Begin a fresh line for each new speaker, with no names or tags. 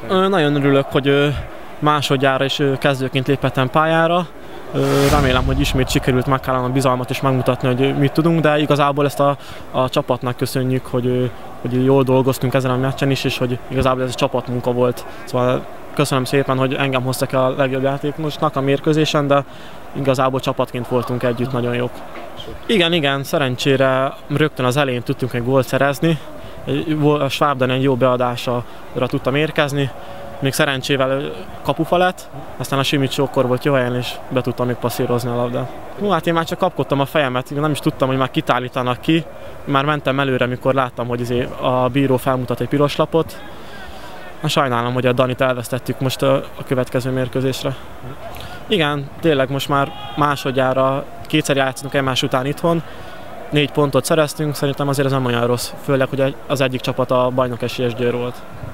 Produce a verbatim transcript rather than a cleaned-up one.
Nagyon örülök, hogy másodjára is kezdőként léphettem pályára. Remélem, hogy ismét sikerült McCallum a bizalmat és megmutatni, hogy mit tudunk, de igazából ezt a, a csapatnak köszönjük, hogy, hogy jól dolgoztunk ezen a meccsen is, és hogy igazából ez egy csapatmunka volt. Szóval köszönöm szépen, hogy engem hoztak a legjobb játékosnak a mérkőzésen, de igazából csapatként voltunk együtt nagyon jók. Igen, igen, szerencsére rögtön az elején tudtunk egy gólt szerezni. A Schwabden egy jó beadásra tudtam érkezni. Még szerencsével kapufa lett, aztán a Simics jókor volt jó helyen, és be tudtam még passzírozni a labdát. Hú, hát én már csak kapkodtam a fejemet, nem is tudtam, hogy már kitállítanak ki. Már mentem előre, mikor láttam, hogy a bíró felmutat egy piros lapot. Sajnálom, hogy a Danit elvesztettük most a következő mérkőzésre. Igen, tényleg most már másodjára kétszer játszunk egymás után itthon. Négy pontot szereztünk, szerintem azért ez nem olyan rossz, főleg, hogy az egyik csapat a bajnok esélyes Győr volt.